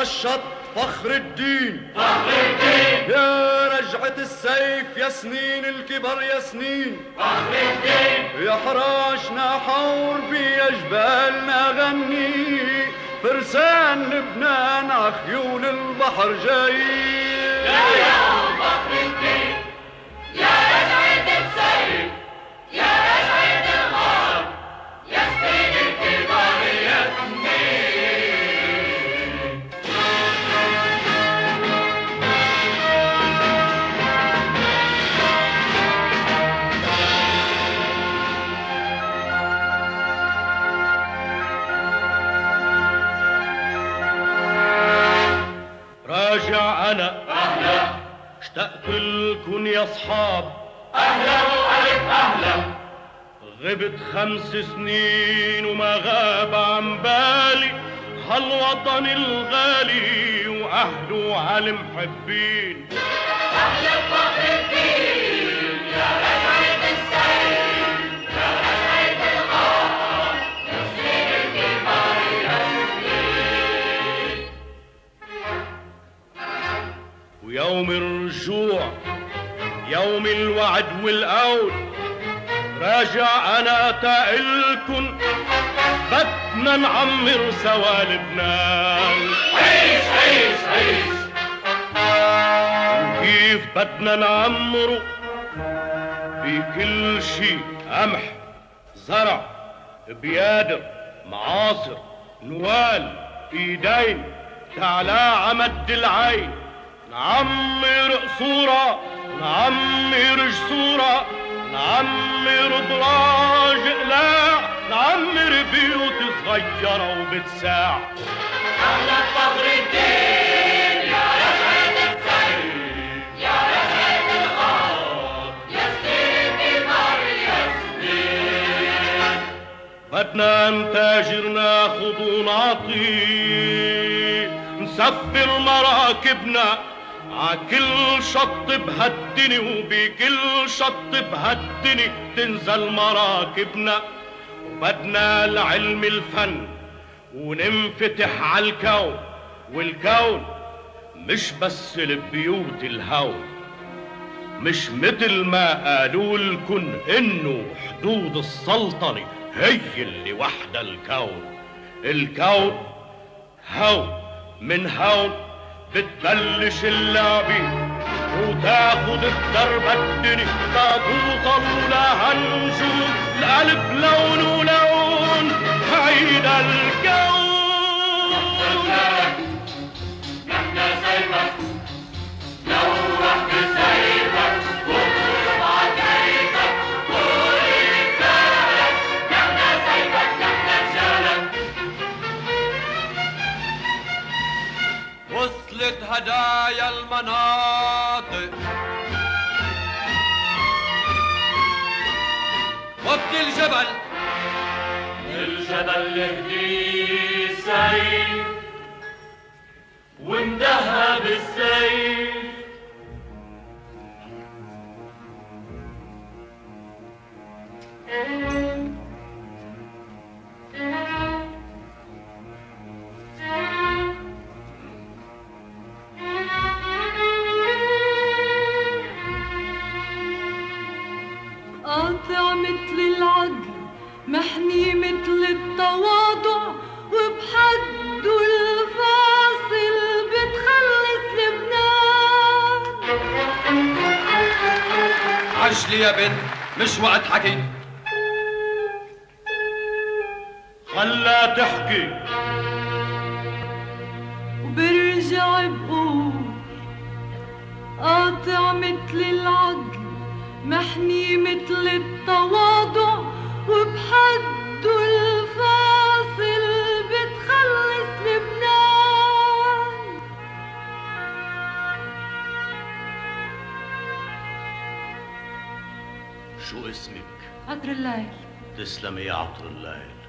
الشط فخر الدين يا رجعة السيف يا سنين الكبر يا سنين فخر الدين. يا حراجنا حور بيا جبالنا غني فرسان لبنان عخيول البحر جايين يا فخر الدين يا رجعة السيف يا رجعة الغار يا سنين الكبر يا سنين. راجع أنا أهلا اشتقت لكن يا أصحاب أهلا وألف أهلا. غبت 5 سنين وما غاب عن بالي هالوطن الغالي وأهله عالمحبين. أهلا فخر الدين يا رجعة السيف يا رجعة الغار يا سنين الكبار يا سنين. ويوم الرجوع يوم الوعد والقول راجع أنا تقلكن بدنا نعمر سوا لبنان. عيش عيش عيش. وكيف بدنا نعمره بكل شي قمح زرع بيادر معاصر نوال ايدين تعلى عمد العين نعمر قصورة نعمر جسورة نعمر ضراج قلاع نعمر بيوت صغيرة وبتساع. أهلا فخر الدين يا رجعة السيف يا رجعة الغار يا سنين الكبار يا سنين. بدنا نتاجر ناخد ونعطي نسفر مراكبنا عكل شط بهالدني وبكل شط بهالدني تنزل مراكبنا. وبدنا العلم الفن وننفتح عالكون والكون مش بس البيوت الهون مش مثل ما قالوا لكن انه حدود السلطنة هي اللي وحدة الكون. الكون هون من هون بتبلش اللعبة وتاخد الضربة الدنيا ما توصل لها النجوم الألف لون ولون هيدا الكون. نحن سيفك نوح بسيفك واضرب عكايفك وقول بالك نحن سيفك نحن رجالك. وصلت هدايا المناطق وقت الجبل الجبل لهدي سيف واندهى بالسيف. قاطع مثل العدل محمي مثل التواضع وبحده الفاصل بتخلص لبنان. عجلي يا بنت مش وقت حكي خلا تحكي وبرجع بقول قاطع مثل العدل محمي مثل التواضع وبحده الفاصل بتخلص لبنان. شو اسمك؟ عطر الليل. تسلمي يا عطر الليل.